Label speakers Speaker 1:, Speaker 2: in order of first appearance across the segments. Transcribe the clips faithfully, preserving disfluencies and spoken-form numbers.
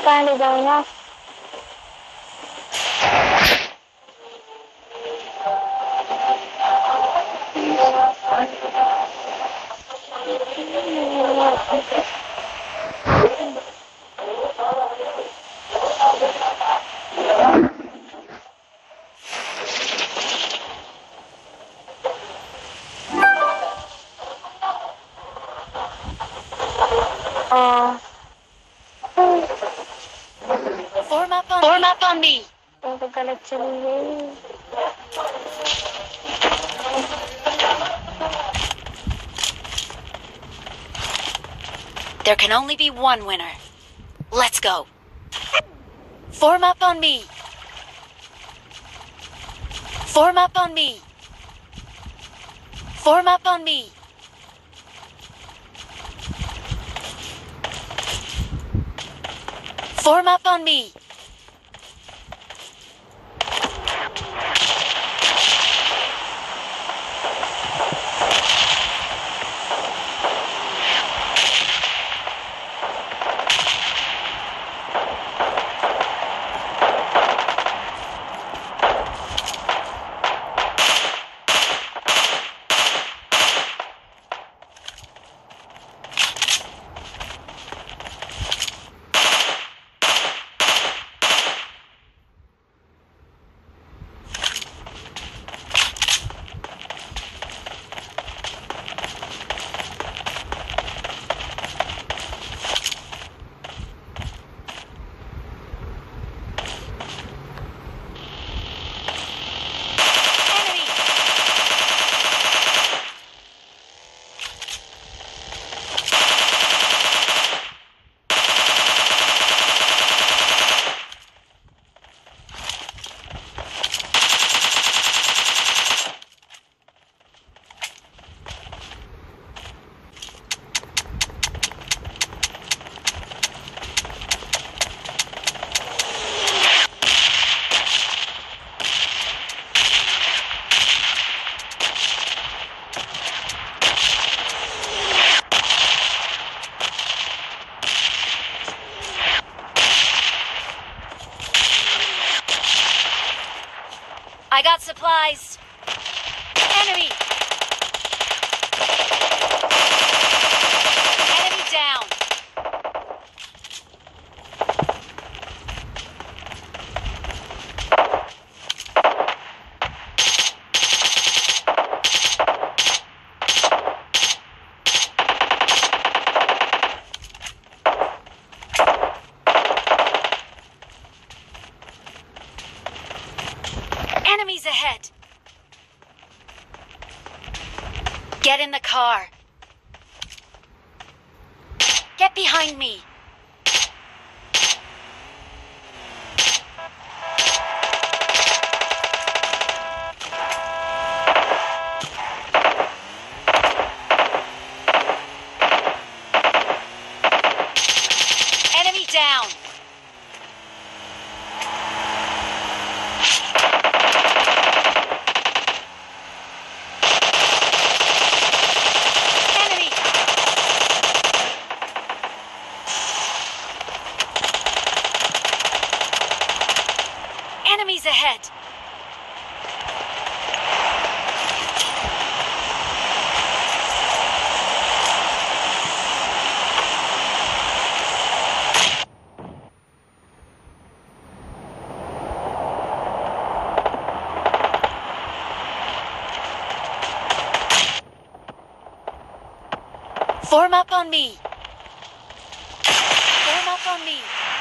Speaker 1: पानी जाऊंगा. Uh,
Speaker 2: Form up on
Speaker 3: Form
Speaker 2: me.
Speaker 3: up on me.
Speaker 1: तो तो गलत चली गई.
Speaker 2: There can only be one winner. Let's go. Form up on me. Form up on me. Form up on me. Form up on me. I got supplies. Enemy. Enemy down. Enemies ahead. Get in the car. Get behind me. Enemy down. Enemy. Enemies ahead. Form up on me. Form up on me.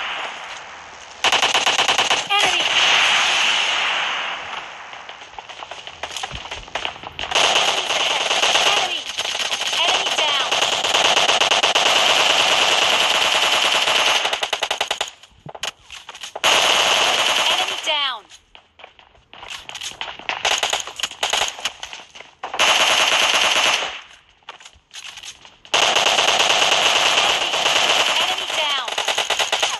Speaker 2: Enemy. Enemy. Enemy down. Enemy down. Enemy down.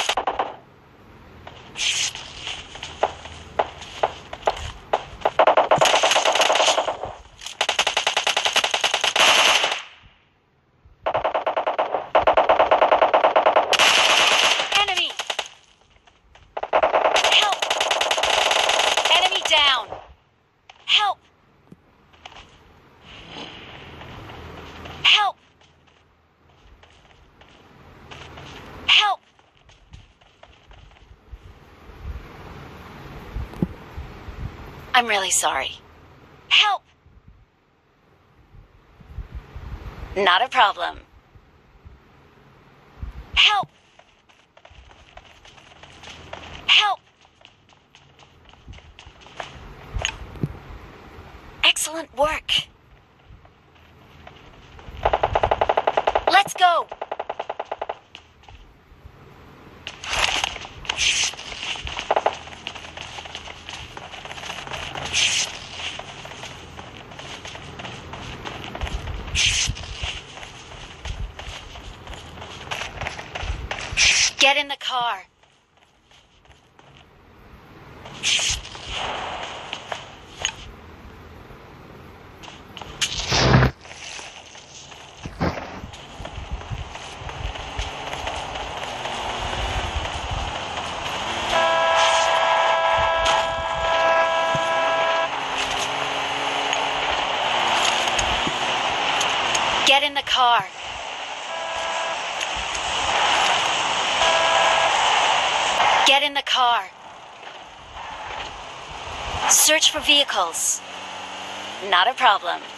Speaker 2: down. Help! Help! Help! I'm really sorry. Help! Not a problem. Help! Help! Excellent work. Let's go! Get in the car. Get in the car. Get in the car. Search for vehicles. Not a problem.